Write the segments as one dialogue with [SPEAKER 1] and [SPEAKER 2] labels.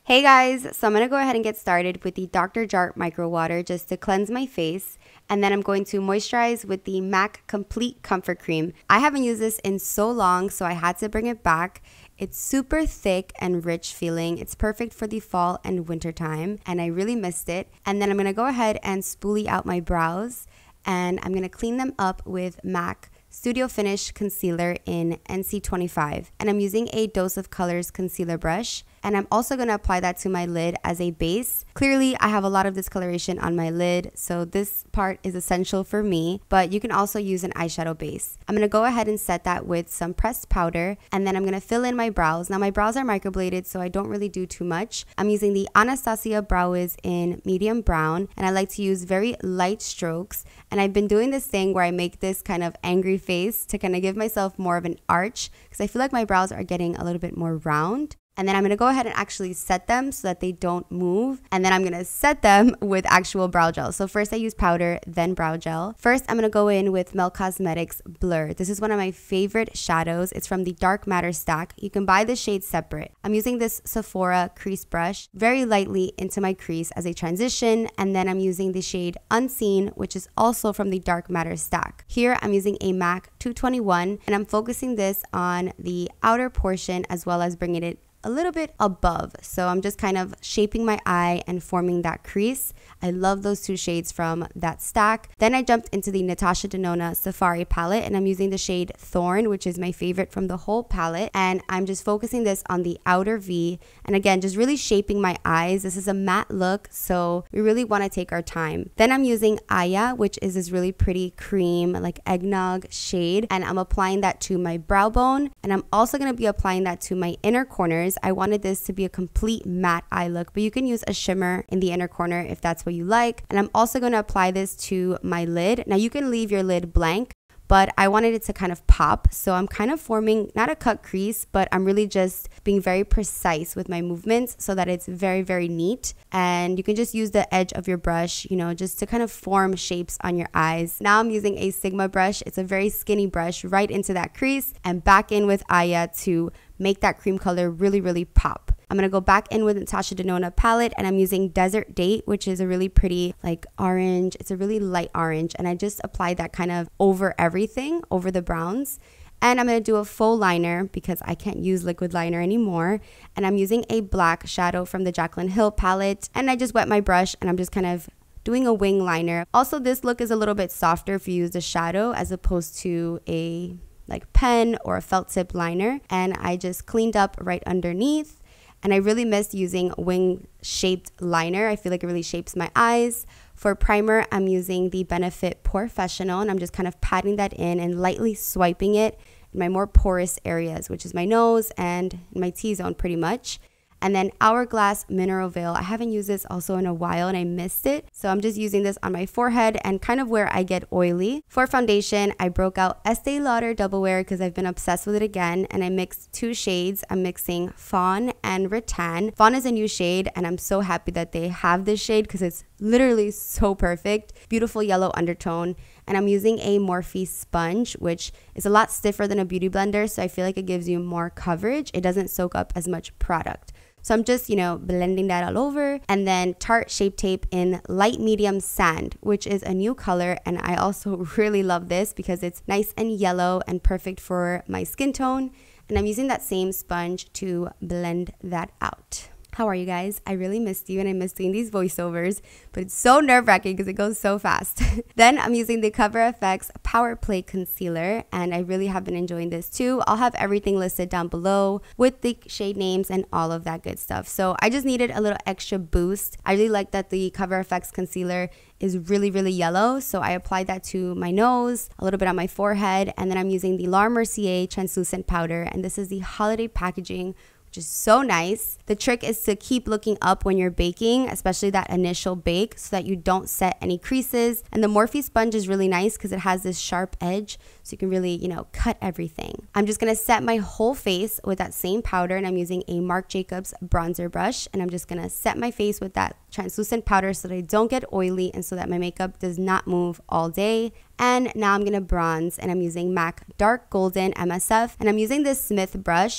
[SPEAKER 1] Hey guys, so I'm going to go ahead and get started with the Dr. Jart Micro Water just to cleanse my face. And then I'm going to moisturize with the MAC Complete Comfort Cream. I haven't used this in so long, so I had to bring it back. It's super thick and rich feeling. It's perfect for the fall and winter time, and I really missed it. And then I'm going to go ahead and spoolie out my brows, and I'm going to clean them up with MAC Studio Finish Concealer in NC25. And I'm using a Dose of Colors concealer brush. And I'm also going to apply that to my lid as a base. Clearly, I have a lot of discoloration on my lid, so this part is essential for me, but you can also use an eyeshadow base. I'm going to go ahead and set that with some pressed powder, and then I'm going to fill in my brows. Now, my brows are microbladed, so I don't really do too much. I'm using the Anastasia Brow Wiz in medium brown, and I like to use very light strokes. And I've been doing this thing where I make this kind of angry face to kind of give myself more of an arch, because I feel like my brows are getting a little bit more round. And then I'm going to go ahead and actually set them so that they don't move. And then I'm going to set them with actual brow gel. So first I use powder, then brow gel. First, I'm going to go in with Melt Cosmetics Blur. This is one of my favorite shadows. It's from the Dark Matter stack. You can buy the shade separate. I'm using this Sephora crease brush very lightly into my crease as a transition. And then I'm using the shade Unseen, which is also from the Dark Matter stack. Here, I'm using a MAC 221, and I'm focusing this on the outer portion as well as bringing it a little bit above. So I'm just kind of shaping my eye and forming that crease. I love those two shades from that stack. Then I jumped into the Natasha Denona Safari palette, and I'm using the shade Thorn, which is my favorite from the whole palette. And I'm just focusing this on the outer V. And again, just really shaping my eyes. This is a matte look, so we really want to take our time. Then I'm using Aya, which is this really pretty cream, like eggnog shade. And I'm applying that to my brow bone. And I'm also going to be applying that to my inner corners. I wanted this to be a complete matte eye look, but you can use a shimmer in the inner corner if that's what you like. And I'm also going to apply this to my lid. Now you can leave your lid blank, but I wanted it to kind of pop. So I'm kind of forming not a cut crease, but I'm really just being very precise with my movements so that it's very, very neat. And you can just use the edge of your brush, you know, just to kind of form shapes on your eyes. Now I'm using a Sigma brush. It's a very skinny brush right into that crease and back in with Aya to make that cream color really, really pop. I'm going to go back in with Natasha Denona palette, and I'm using Desert Date, which is a really pretty like orange. It's a really light orange, and I just applied that kind of over everything, over the browns. And I'm going to do a faux liner because I can't use liquid liner anymore. And I'm using a black shadow from the Jaclyn Hill palette, and I just wet my brush and I'm just kind of doing a wing liner. Also, this look is a little bit softer if you use the shadow as opposed to a like pen or a felt tip liner. And I just cleaned up right underneath. And I really missed using wing shaped liner. I feel like it really shapes my eyes. For primer, I'm using the Benefit Porefessional, and I'm just kind of patting that in and lightly swiping it in my more porous areas, which is my nose and my T-zone pretty much. And then Hourglass Mineral Veil. I haven't used this also in a while and I missed it. So I'm just using this on my forehead and kind of where I get oily. For foundation, I broke out Estee Lauder Double Wear because I've been obsessed with it again. And I mixed two shades. I'm mixing Fawn and Rattan. Fawn is a new shade, and I'm so happy that they have this shade because it's literally so perfect. Beautiful yellow undertone. And I'm using a Morphe sponge, which is a lot stiffer than a beauty blender. So I feel like it gives you more coverage. It doesn't soak up as much product. So I'm just, you know, blending that all over. And then Tarte Shape Tape in Light Medium Sand, which is a new color. And I also really love this because it's nice and yellow and perfect for my skin tone. And I'm using that same sponge to blend that out. How are you guys? I really missed you and I missed doing these voiceovers, but it's so nerve-wracking because it goes so fast. Then I'm using the Cover FX Power Play Concealer, and I really have been enjoying this too. I'll have everything listed down below with the shade names and all of that good stuff. So I just needed a little extra boost. I really like that the Cover FX Concealer is really, really yellow. So I applied that to my nose, a little bit on my forehead, and then I'm using the Laura Mercier Translucent Powder, and this is the holiday packaging, which is so nice. The trick is to keep looking up when you're baking, especially that initial bake, so that you don't set any creases. And the Morphe sponge is really nice because it has this sharp edge, so you can really, you know, cut everything. I'm just gonna set my whole face with that same powder, and I'm using a Marc Jacobs bronzer brush, and I'm just gonna set my face with that translucent powder so that I don't get oily and so that my makeup does not move all day. And now I'm gonna bronze, and I'm using MAC Dark Golden MSF, and I'm using this Smith brush,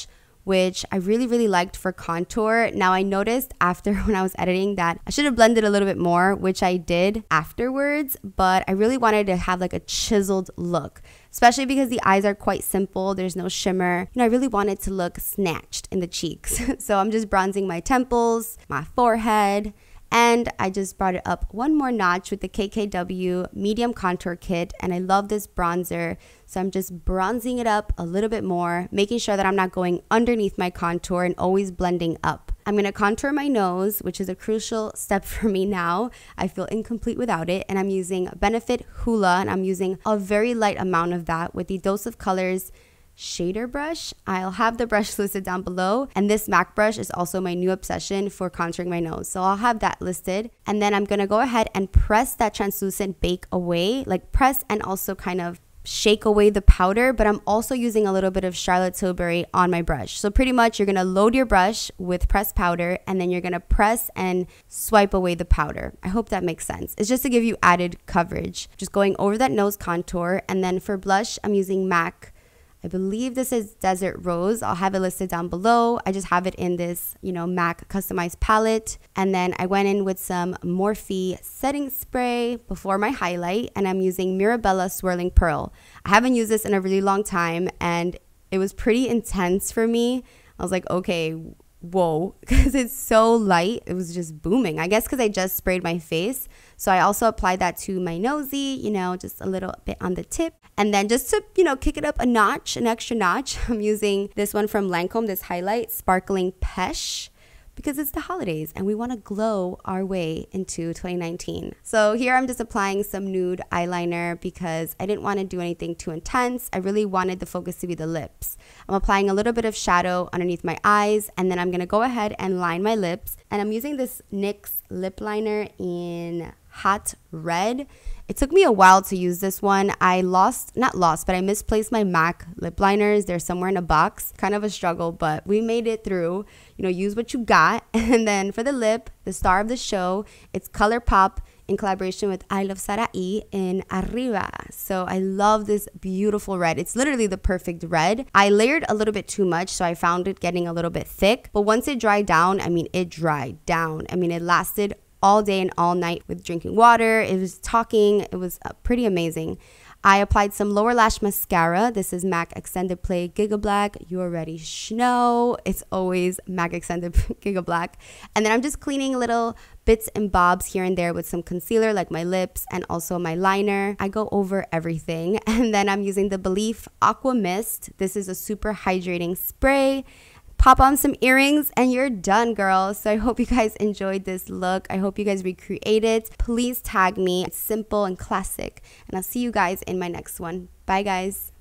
[SPEAKER 1] which I really liked for contour. Now I noticed after when I was editing that I should have blended a little bit more, which I did afterwards, but I really wanted to have like a chiseled look, especially because the eyes are quite simple. There's no shimmer. I really wanted to look snatched in the cheeks. So I'm just bronzing my temples, my forehead, and I just brought it up one more notch with the KKW Medium Contour Kit. And I love this bronzer. So I'm just bronzing it up a little bit more, making sure that I'm not going underneath my contour and always blending up. I'm going to contour my nose, which is a crucial step for me now. I feel incomplete without it. And I'm using Benefit Hoola, and I'm using a very light amount of that with the Dose of Colors shader brush. I'll have the brush listed down below, and this MAC brush is also my new obsession for contouring my nose, so I'll have that listed. And then I'm gonna go ahead and press that translucent bake away, like press and also kind of shake away the powder, but I'm also using a little bit of Charlotte Tilbury on my brush. So pretty much you're gonna load your brush with pressed powder, and then you're gonna press and swipe away the powder. I hope that makes sense. It's just to give you added coverage. Just going over that nose contour. And then for blush, I'm using MAC, I believe this is Desert Rose. I'll have it listed down below. I just have it in this, MAC customized palette. And then I went in with some Morphe setting spray before my highlight, and I'm using Mirabella Swirling Pearl. I haven't used this in a really long time, and it was pretty intense for me. I was like, okay, whoa, because it's so light. It was just booming. I guess because I just sprayed my face. So I also applied that to my nosy, just a little bit on the tip. And then just to, kick it up a notch, an extra notch, I'm using this one from Lancome, this highlight, Sparkling Pesh, because it's the holidays and we want to glow our way into 2019. So here I'm just applying some nude eyeliner because I didn't want to do anything too intense. I really wanted the focus to be the lips. I'm applying a little bit of shadow underneath my eyes, and then I'm going to go ahead and line my lips. And I'm using this NYX lip liner in Hot Red. It took me a while to use this one. I misplaced my MAC lip liners. They're somewhere in a box. Kind of a struggle, but we made it through. Use what you got. And then for the lip, the star of the show, it's ColourPop in collaboration with I Love Sarai in Arriba. So I love this beautiful red. It's literally the perfect red. I layered a little bit too much, so I found it getting a little bit thick. But once it dried down, it dried down. It lasted all day and all night with drinking water. It was talking. It was pretty amazing. I applied some lower lash mascara. This is MAC Extended Play Giga Black. You already know it's always MAC Extended Giga Black. And then I'm just cleaning little bits and bobs here and there with some concealer, like my lips and also my liner. I go over everything. And then I'm using the Belif Aqua Mist. This is a super hydrating spray. Pop on some earrings and you're done, girl. So I hope you guys enjoyed this look. I hope you guys recreate it. Please tag me. It's simple and classic. And I'll see you guys in my next one. Bye, guys.